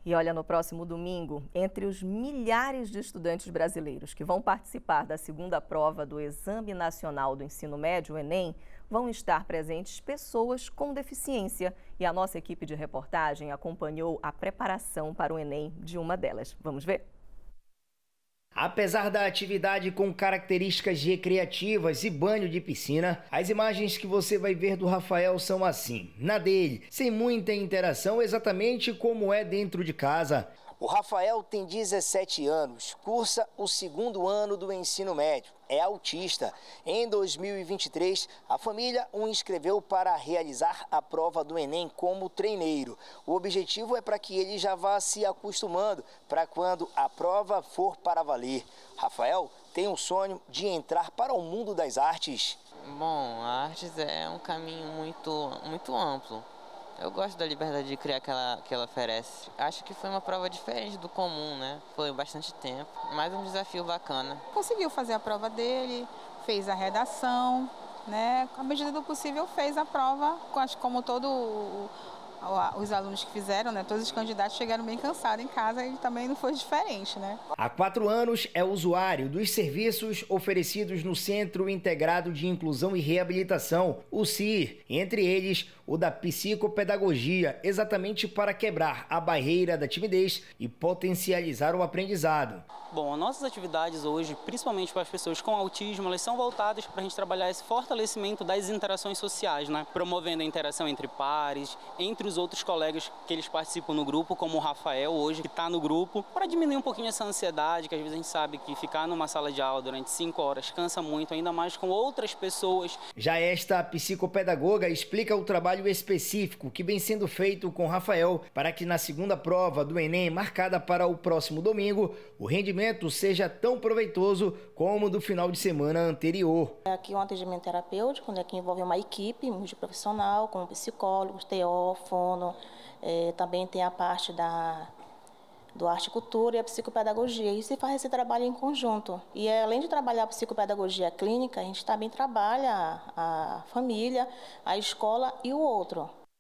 E olha, no próximo domingo, entre os milhares de estudantes brasileiros que vão participar da segunda prova do Exame Nacional do Ensino Médio, o Enem, vão estar presentes pessoas com deficiência. E a nossa equipe de reportagem acompanhou a preparação para o Enem de uma delas. Vamos ver? Apesar da atividade com características recreativas e banho de piscina, as imagens que você vai ver do Rafael são assim, na dele, sem muita interação, exatamente como é dentro de casa. O Rafael tem 17 anos, cursa o segundo ano do ensino médio, é autista. Em 2023, a família o inscreveu para realizar a prova do Enem como treineiro. O objetivo é para que ele já vá se acostumando para quando a prova for para valer. Rafael tem um sonho de entrar para o mundo das artes. Bom, a artes é um caminho muito amplo. Eu gosto da liberdade de criar que ela oferece. Acho que foi uma prova diferente do comum, né? Foi bastante tempo, mas um desafio bacana. Conseguiu fazer a prova dele, fez a redação, né? À medida do possível fez a prova, acho que como os alunos que fizeram, né? Todos os candidatos chegaram bem cansados em casa e também não foi diferente, né? Há 4 anos é usuário dos serviços oferecidos no Centro Integrado de Inclusão e Reabilitação, o CIR, entre eles o da psicopedagogia, exatamente para quebrar a barreira da timidez e potencializar o aprendizado. Bom, nossas atividades hoje, principalmente para as pessoas com autismo, elas são voltadas para a gente trabalhar esse fortalecimento das interações sociais, né? Promovendo a interação entre pares, entre os outros colegas que eles participam no grupo, como o Rafael hoje, que está no grupo, para diminuir um pouquinho essa ansiedade, que às vezes a gente sabe que ficar numa sala de aula durante 5 horas cansa muito, ainda mais com outras pessoas. Já esta psicopedagoga explica o trabalho específico que vem sendo feito com Rafael para que na segunda prova do Enem, marcada para o próximo domingo, o rendimento seja tão proveitoso como do final de semana anterior. Aqui é um atendimento terapêutico, né, que envolve uma equipe multiprofissional, como psicólogos, TO, fono, também tem a parte do arte e cultura e a psicopedagogia. E se faz esse trabalho em conjunto. E além de trabalhar a psicopedagogia clínica, a gente também trabalha a família, a escola e o outro.